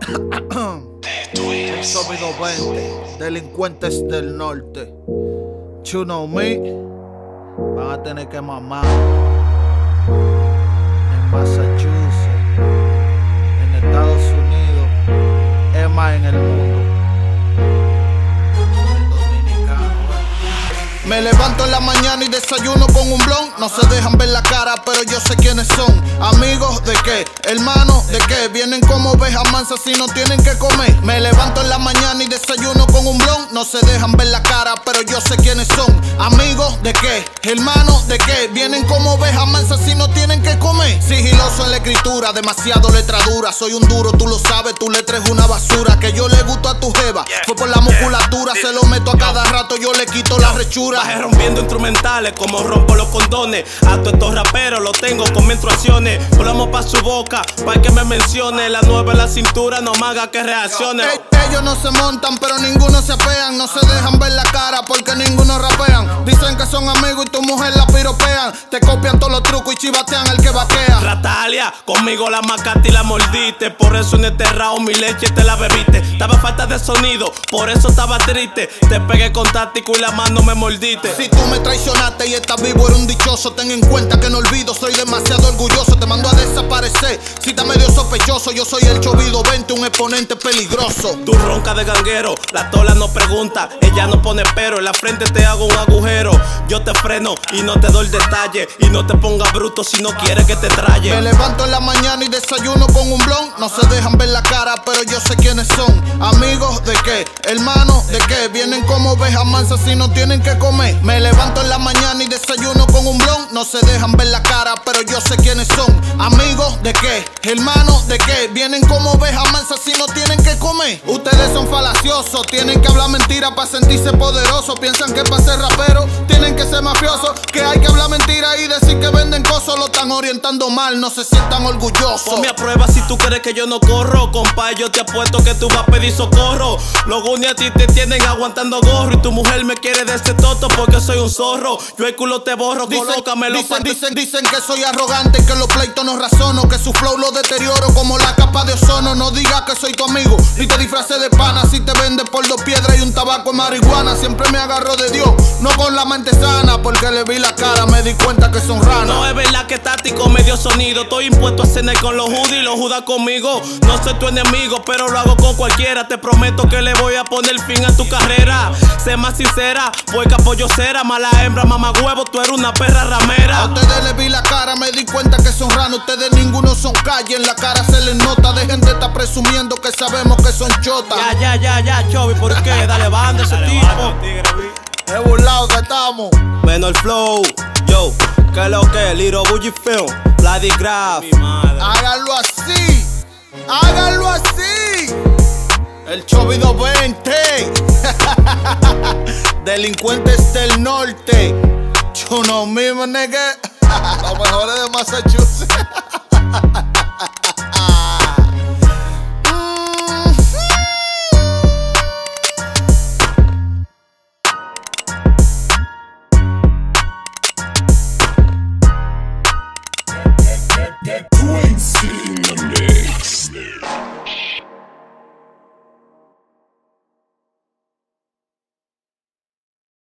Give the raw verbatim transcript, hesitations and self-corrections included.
Sólido veinte, delincuentes del norte. You know me, van a tener que mamar en Massachusetts, en Estados Unidos, es más en el mundo. El dominicano, eh. Me levanto en la mañana y desayuno con un blon. No se dejan ver la cara, pero yo sé quiénes son. Amigos de qué, hermanos de qué. Vienen como ovejas mansas si no tienen que comer. Me levanto en la mañana y desayuno con un blon. No se dejan ver la cara, pero yo sé quiénes son. Amigos de qué, hermanos de qué. Vienen como ovejas mansas si no tienen que comer. Sigiloso en la escritura, demasiado letradura. Soy un duro, tú lo sabes, tu letra es una basura. Que yo le gusto a tu jeva, fue por la musculatura. Se lo meto a cada rato, yo le quito la rechura. Bajé rompiendo instrumentales como rompo los condones. A todos estos raperos los tengo con menstruaciones. Volamos pa' su boca, pa' que me mencione. La nueva en la cintura no me haga que reaccione. Ey, ellos no se montan, pero ninguno se apean. No se dejan ver la cara porque ninguno rapean. Dicen que son amigos y tu mujer la piropean. Te copian todos los trucos y chivatean al que vaquea. Ratalia, conmigo la macate y la mordiste. Por eso en este round mi leche te la bebiste. Estaba falta de sonido, por eso estaba triste. Te pegué con táctico y la mano me mordiste. Si tú me traicionaste y estás vivo, eres un dichoso. Ten en cuenta que no olvido, soy demasiado orgulloso. Te mando a desaparecer, si está medio sospechoso. Yo soy el Chovido veinte, un exponente peligroso. Tu ronca de ganguero, la tola no pregunta. Ella no pone pero, en la frente te hago un agujero. Yo te freno y no te doy el detalle. Y no te pongas bruto si no quieres que te traye. Me levanto en la mañana y desayuno con un blon. No se dejan ver la cara, pero yo sé quiénes son. Amigos de qué, hermanos de qué. Vienen como ovejas mansas si no tienen que comer. Me levanto en la mañana y desayuno con un blon. No se dejan ver la cara, pero yo sé quiénes son. Amigos de qué, hermanos de qué. Vienen como ovejas mansas si no tienen que comer. Ustedes son falaciosos, tienen que hablar mentira para sentirse poderosos. Piensan que para ser rapero tienen que ser mafiosos. Que hay que hablar mentira y decir que venden cosas. Lo están orientando mal, no se sientan orgullosos. Ponme a prueba si tú crees que yo no corro. Compa, yo te apuesto que tú vas a pedir socorro. Los gunes a ti te tienen aguantando gorro. Y tu mujer me quiere de este toto porque soy un zorro. Yo el culo te borro, colócamelo. Dicen, dicen, dicen que soy arrogante, que los pleitos no razono, que su flow lo deterioro como la capa de ozono. No digas que soy tu amigo, ni te disfraces de pana. Si te vendes por dos piedras y un tabaco de marihuana. Siempre me agarro de Dios, no con la mente sana. Porque le vi la cara, me di cuenta que son ranas. No es verdad que táctico me dio sonido. Estoy impuesto a cenar con los Judas y los Judas conmigo. No soy tu enemigo, pero lo hago con cualquiera. Te prometo que le voy a poner fin a tu carrera. Sé más sincera, puerca pollocera. Mala hembra, mamá huevo, tú eres una perra ramera. A ustedes les vi la cara, me di cuenta que son ranos. Ustedes ninguno son calle, en la cara se les nota. De gente está presumiendo que sabemos que son chotas. Ya, ya, ya, ya, Chovi, ¿por qué? Dale banda ese tipo. Es burlado que estamos. Menos el flow, yo, que lo que, Little Bully Film, Bloody Graph. Háganlo así, háganlo así. El Chovido veinte. Delincuentes del norte. You know me, my nigga. Los mejores de Massachusetts.